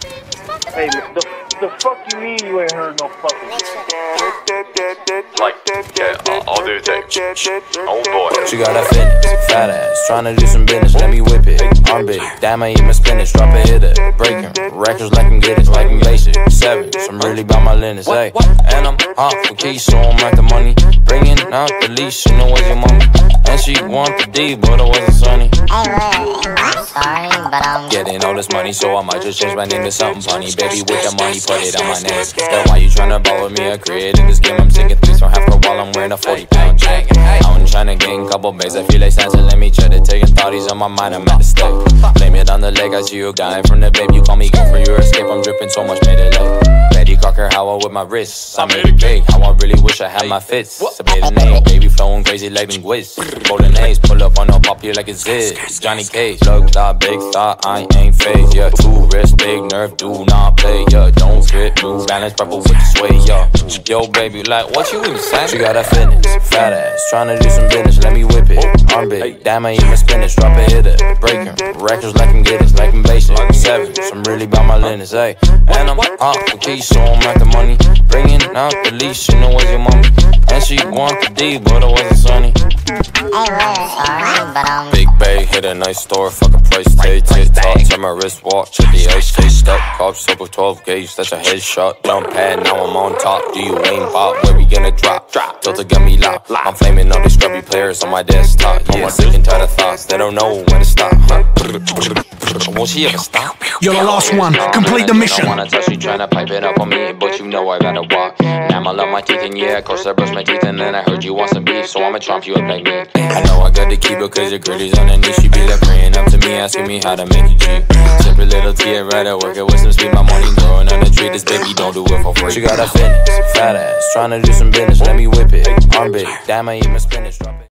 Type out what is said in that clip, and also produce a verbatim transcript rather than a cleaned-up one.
Hey, the, the fuck you mean you ain't heard no fucking Like, yeah, I'll, I'll do the thing. Oh boy. She got that fitness, fat ass, tryna do some business, let me whip it. Arm big, damn I eat my spinach, drop a hitter. Breaking records like I'm get it, like I'm basic. Seven, so I'm really about my linens, ayy. And I'm hot for keys, so I'm like the money. Bringing out the leash, you know where's your mommy. And she want the D, but it wasn't sunny. I'm sorry, but I'm getting all this money, so I might just change my name to something funny. Baby, with the money, put it on my name. That's why you tryna ball with me, I created this game. I'm singing threes from half while I'm wearing a forty pound chain. I'm tryna gain a couple bags, I feel like Santa, let me check it. Taking thoughties on my mind, I'm at the stake. Blame it on the leg, I see you guy from the babe. You call me good for your escape, I'm dripping so much, made it late. Betty Crocker, how I with my wrists, I made it big. How I really wish I had my fits. I made a name, baby flowing crazy like linguist. Golden A's, pull up on no pop here like it's it. Johnny Cage, look, thought, big thought, I ain't fake. Yeah, two wrists, big nerve, do not play. Yeah, don't fit, move, balance, purple with the sway. Yeah, yo, baby, like, what you even saying? She got that fitness, fat ass, tryna do some business, let me whip it. Arm big, damn, I eat my spinach, drop a hitter. Breaking records like I'm get it, like I'm basic. Seven, so I'm really about my linens, ayy. And I'm hot for keys, so I'm like the money. Bringing out the leash, you know where's your mommy. And she want the D, but it wasn't sunny. sorry, but I'm Big bag, hit a nice store, fuck a price tag. Tick tock, turn my wrist watch, check the ice, stay stuck. Cops up with twelve gauge, that's a headshot. Jump pad, now I'm on top. Do you aim pop? Where we gonna drop? Drop. Filter got me locked. I'm flaming all these scrubby players on my desktop. On my sick and tired of thoughts, they don't know when to stop. Won't she ever stop? You're the last one. Complete the mission. I wanna touch you, tryna pipe it up on me, but you know I gotta walk. Now I love my teeth, and yeah, of course I brush my teeth, and then I heard you want some beef, so I'ma tromp you up like me. I know I got to keep it, cause your girlie's underneath. She be like praying up to me, asking me how to make it cheap. Sip a little tea and right at work, it with some speed. My money growing on the tree, this baby don't do it for free. She got a fitness, fat ass, tryna do some business, let me whip it. Arm big, damn I eat my spinach, drop it.